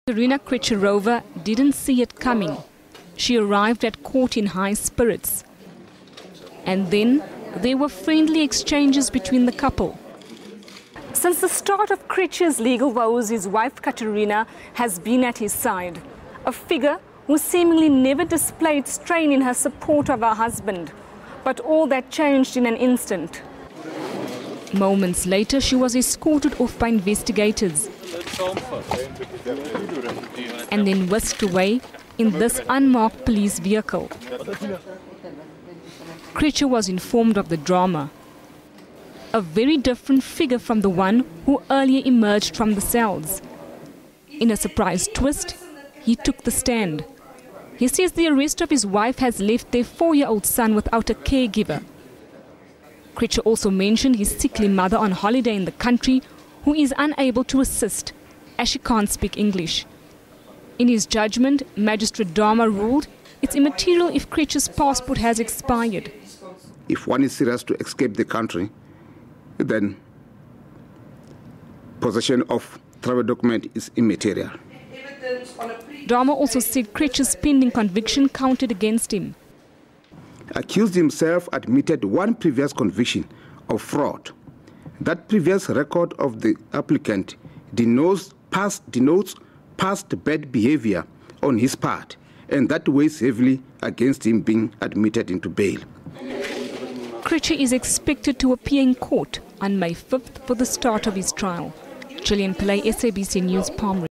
Krejcir didn't see it coming. She arrived at court in high spirits. And then there were friendly exchanges between the couple. Since the start of Krejcir's legal woes, his wife Katerina has been at his side. A figure who seemingly never displayed strain in her support of her husband. But all that changed in an instant. Moments later, she was escorted off by investigators and then whisked away in this unmarked police vehicle. Krejcir was informed of the drama. A very different figure from the one who earlier emerged from the cells. In a surprise twist, he took the stand. He says the arrest of his wife has left their 4-year-old son without a caregiver. Krejcir also mentioned his sickly mother on holiday in the country, who is unable to assist as she can't speak English. In his judgment, Magistrate Dharma ruled it's immaterial if Krejcir's passport has expired. If one is serious to escape the country, then possession of travel document is immaterial. Dharma also said Krejcir's pending conviction counted against him. Accused himself admitted one previous conviction of fraud. That previous record of the applicant denotes past bad behavior on his part, and that weighs heavily against him being admitted into bail. Krejcir is expected to appear in court on May 5th for the start of his trial. Gillian Pillay, SABC News, Palm.